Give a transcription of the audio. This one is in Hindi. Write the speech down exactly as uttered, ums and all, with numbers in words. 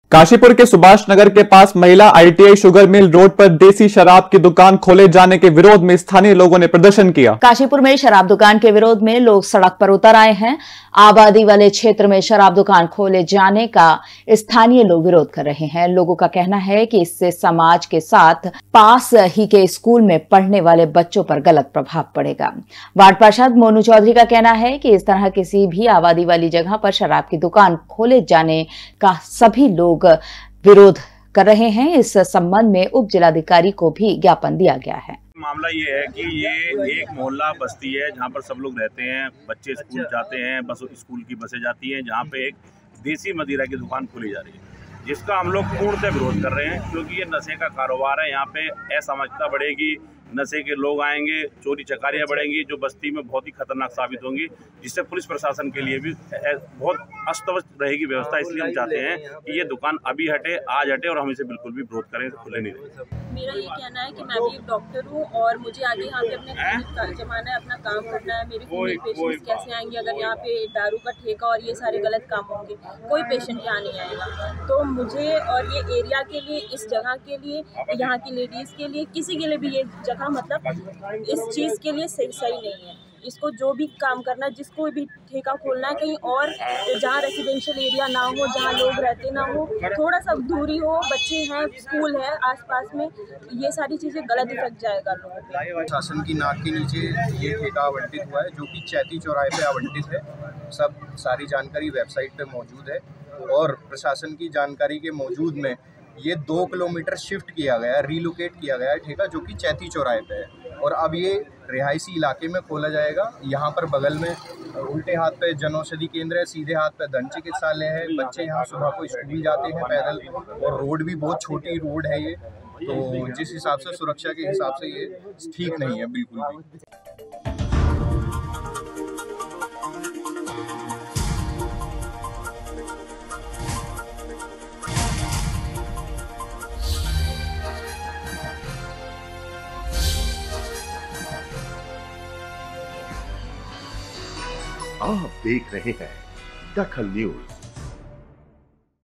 काशीपुर के सुभाष नगर के पास महिला आईटीआई शुगर मिल रोड पर देसी शराब की दुकान खोले जाने के विरोध में स्थानीय लोगों ने प्रदर्शन किया। काशीपुर में शराब दुकान के विरोध में लोग सड़क पर उतर आए हैं। आबादी वाले क्षेत्र में शराब दुकान खोले जाने का स्थानीय लोग विरोध कर रहे हैं। लोगों का कहना है कि इससे समाज के साथ पास ही के स्कूल में पढ़ने वाले बच्चों पर गलत प्रभाव पड़ेगा। वार्ड पार्षद मोनू चौधरी का कहना है कि इस तरह किसी भी आबादी वाली जगह पर शराब की दुकान खोले जाने का सभी लोग विरोध कर रहे हैं। इस संबंध में उप जिलाधिकारी को भी ज्ञापन दिया गया है। मामला ये है कि ये एक मोहल्ला बस्ती है जहाँ पर सब लोग रहते हैं, बच्चे स्कूल जाते हैं, बस स्कूल की बसें जाती हैं, जहाँ पे एक देसी मदिरा की दुकान खोली जा रही है, जिसका हम लोग पूर्णतः विरोध कर रहे हैं। क्योंकि ये नशे का कारोबार है। यहाँ पे असमानता बढ़ेगी, नशे के लोग आएंगे, चोरी चकारियाँ बढ़ेंगी, जो बस्ती में बहुत ही खतरनाक साबित होंगी, जिससे पुलिस प्रशासन के लिए भी बहुत अस्त व्यस्त रहेगी व्यवस्था। इसलिए हम चाहते हैं कि ये दुकान अभी हटे, आज हटे, और हम इसे बिल्कुल भी विरोध करें, खुले नहीं रहे। मेरा ये कहना है कि मैं भी एक डॉक्टर हूँ और मुझे आगे यहाँ पे अपने क्लिनिक जमाना है, अपना काम करना है। मेरे फीमेल पेशेंट्स कैसे आएंगे अगर यहाँ पे दारू का ठेका और ये सारे गलत काम होंगे? कोई पेशेंट यहाँ नहीं आएगा। तो मुझे और ये एरिया के लिए, इस जगह के लिए, यहाँ की लेडीज़ के लिए, किसी के लिए भी ये जगह मतलब इस चीज़ के लिए सही सही नहीं है। इसको जो भी काम करना है, जिसको भी ठेका खोलना है कहीं और जहाँ रेसिडेंशियल एरिया ना हो, जहाँ लोग रहते ना हो, थोड़ा सा दूरी हो, बच्चे हैं, स्कूल है आसपास में, ये सारी चीज़ें गलत इफेक्ट जाएगा लोगों पे। शासन की नाक के नीचे ये ठेका आवंटित हुआ है, जो कि चैती चौराहे पे आवंटित है। सब सारी जानकारी वेबसाइट पे मौजूद है और प्रशासन की जानकारी के मौजूद में ये दो किलोमीटर शिफ्ट किया गया, रीलोकेट किया गया है ठेका, जो कि चैती चौराहे पे है। और अब ये रिहायशी इलाके में खोला जाएगा। यहाँ पर बगल में उल्टे हाथ पे जनौषधि केंद्र है, सीधे हाथ पे दंत चिकित्सालय है। बच्चे यहाँ सुबह को स्कूल जाते हैं पैदल, और रोड भी बहुत छोटी रोड है ये, तो जिस हिसाब से सुरक्षा के हिसाब से ये ठीक नहीं है बिल्कुल भी। आप देख रहे हैं दखल न्यूज।